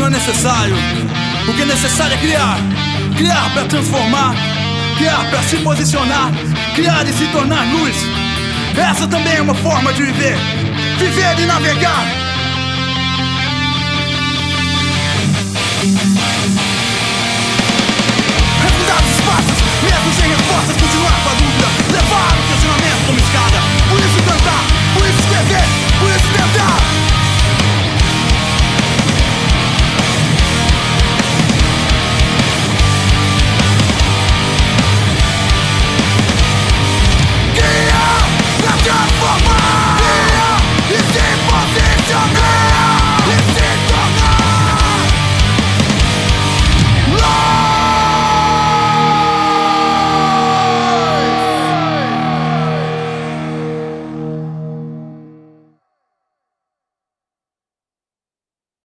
é necessário. O que é necessário é criar. Criar para transformar. Criar para se posicionar. Criar e se tornar luz. Essa também é uma forma de viver. Viver e navegar. Refundar os espaços, mesmo sem respostas, continuar com a dúvida.